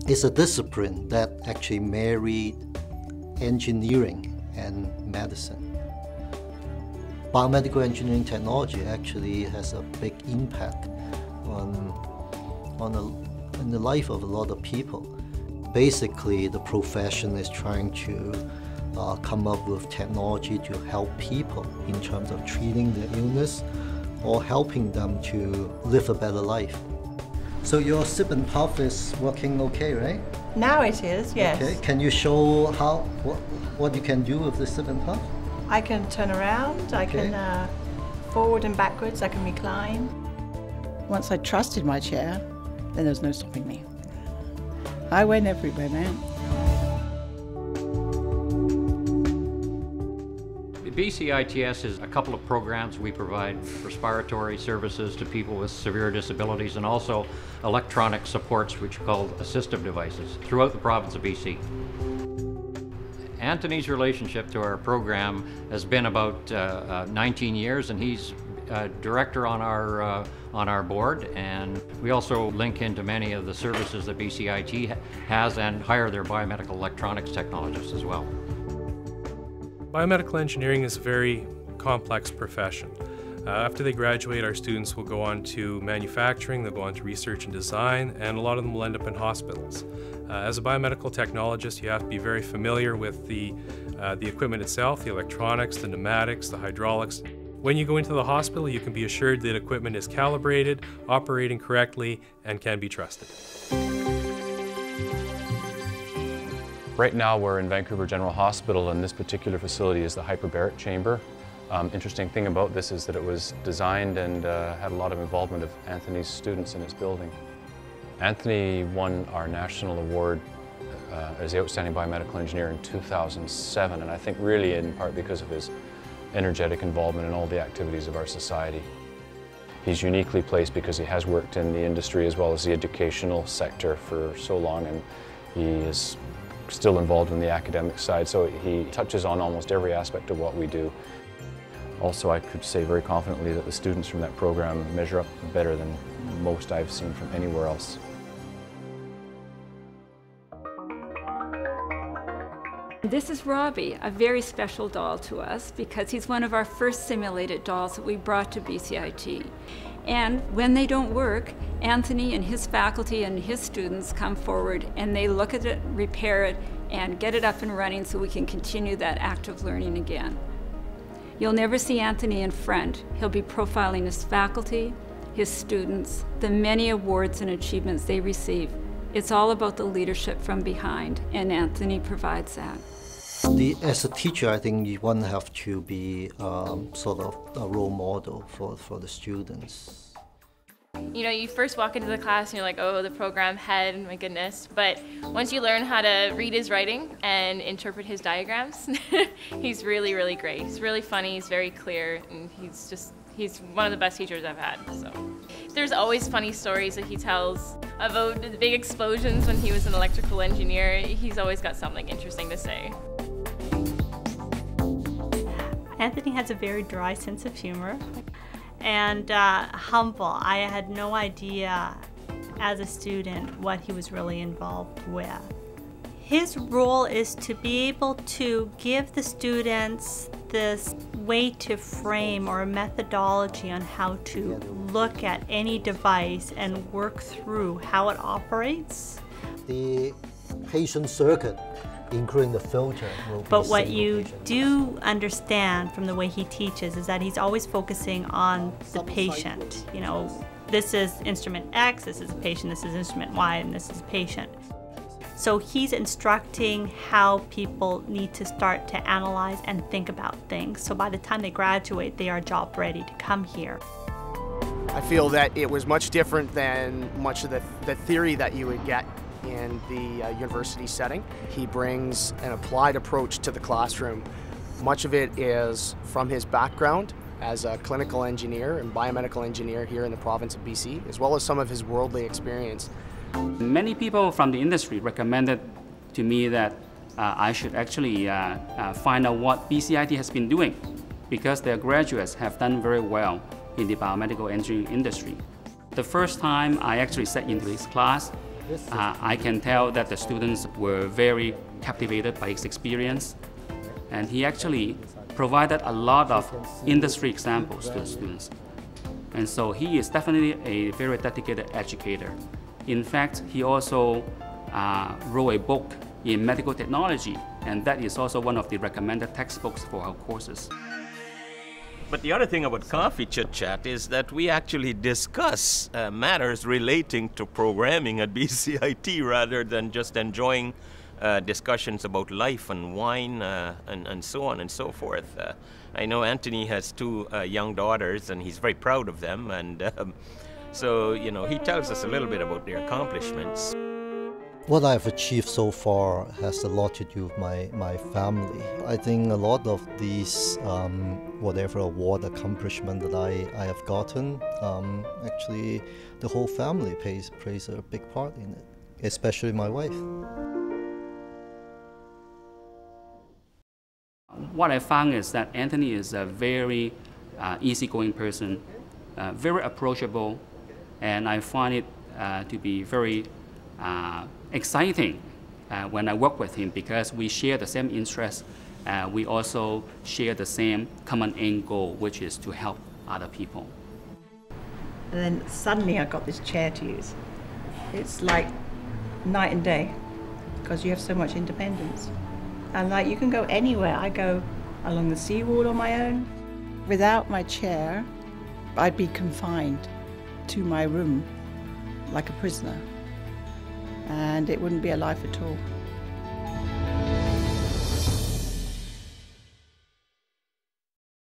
It's a discipline that actually married engineering and medicine. Biomedical engineering technology actually has a big impact in the life of a lot of people. Basically, the profession is trying to come up with technology to help people in terms of treating their illness or helping them to live a better life. So your sip and puff is working okay, right? Now it is, yes. Okay. Can you show what you can do with the sip and puff? I can turn around, I can forward and backwards, I can recline. Once I trusted my chair, then there was no stopping me. I went everywhere, man. BCITS is a couple of programs. We provide respiratory services to people with severe disabilities and also electronic supports, which are called assistive devices, throughout the province of BC. Anthony's relationship to our program has been about 19 years, and he's director on our board, and we also link into many of the services that BCIT has and hire their biomedical electronics technologists as well. Biomedical engineering is a very complex profession. After they graduate, our students will go on to manufacturing, they'll go on to research and design, and a lot of them will end up in hospitals. As a biomedical technologist, you have to be very familiar with the equipment itself, the electronics, the pneumatics, the hydraulics. When you go into the hospital, you can be assured that equipment is calibrated, operating correctly, and can be trusted. Right now we're in Vancouver General Hospital, and this particular facility is the hyperbaric chamber. Interesting thing about this is that it was designed and had a lot of involvement of Anthony's students in its building. Anthony won our national award as the Outstanding Biomedical Engineer in 2007, and I think really in part because of his energetic involvement in all the activities of our society. He's uniquely placed because he has worked in the industry as well as the educational sector for so long, and he is still involved in the academic side, so he touches on almost every aspect of what we do. Also, I could say very confidently that the students from that program measure up better than most I've seen from anywhere else. This is Robbie, a very special doll to us because he's one of our first simulated dolls that we brought to BCIT. And when they don't work, Anthony and his faculty and his students come forward and they look at it, repair it, and get it up and running so we can continue that active learning again. You'll never see Anthony in front. He'll be profiling his faculty, his students, the many awards and achievements they receive. It's all about the leadership from behind, and Anthony provides that. As a teacher, I think one have to be sort of a role model for the students. You know, you first walk into the class and you're like, oh, the program head, my goodness. But once you learn how to read his writing and interpret his diagrams, he's really, really great. He's really funny, he's very clear, and he's one of the best teachers I've had. So there's always funny stories that he tells about the big explosions when he was an electrical engineer. He's always got something interesting to say. Anthony has a very dry sense of humor and humble. I had no idea as a student what he was really involved with. His role is to be able to give the students this way to frame or a methodology on how to look at any device and work through how it operates. The patient circuit, including the filter. But what you do understand from the way he teaches is that he's always focusing on the patient. You know, this is instrument X, this is a patient, this is instrument Y, and this is a patient. So he's instructing how people need to start to analyze and think about things. So by the time they graduate, they are job ready to come here. I feel that it was much different than much of the theory that you would get in the university setting. He brings an applied approach to the classroom. Much of it is from his background as a clinical engineer and biomedical engineer here in the province of BC, as well as some of his worldly experience. Many people from the industry recommended to me that I should actually find out what BCIT has been doing, because their graduates have done very well in the biomedical engineering industry. The first time I actually sat into his class, I can tell that the students were very captivated by his experience, and he actually provided a lot of industry examples to the students. And so he is definitely a very dedicated educator. In fact, he also wrote a book in medical technology, and that is also one of the recommended textbooks for our courses. But the other thing about Coffee Chit Chat is that we actually discuss matters relating to programming at BCIT rather than just enjoying discussions about life and wine and so on and so forth. I know Anthony has two young daughters and he's very proud of them, and so, you know, he tells us a little bit about their accomplishments. What I've achieved so far has a lot to do with my family. I think a lot of these whatever award accomplishment that I have gotten, actually the whole family plays a big part in it, especially my wife. What I found is that Anthony is a very easygoing person, very approachable, and I find it to be very exciting when I work with him because we share the same interests. We also share the same common end goal, which is to help other people. And then suddenly I got this chair to use. It's like night and day because you have so much independence. And like you can go anywhere. I go along the seawall on my own. Without my chair, I'd be confined to my room like a prisoner. And it wouldn't be a life at all.